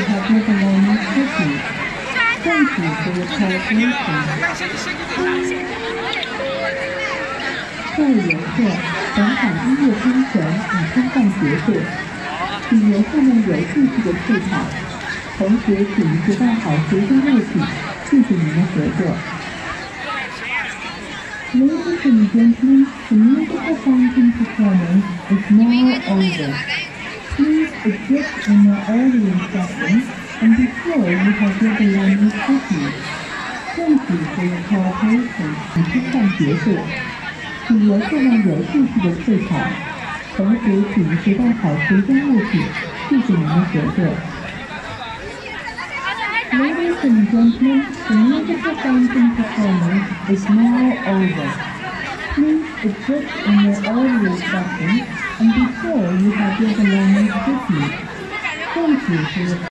have your belongings with you. Thank you for your cooperation. 各位游客，本场音乐喷泉已开放结束，请游客们有秩序的退场，同时请携带好随身物品，谢谢您的合作。Ladies and gentlemen, the musical fountain performance is now over. Please exit in your earlier section and be sure you have your belongings with you. Thank you for your cooperation. 已开放结束，请游客们有秩序的退场，同时请携带好随身物品，谢谢您的合作。Ladies and gentlemen, the musical fountain performance is now over. Please exit in your earlier section and be sure you have your belongings with you. Thank you for your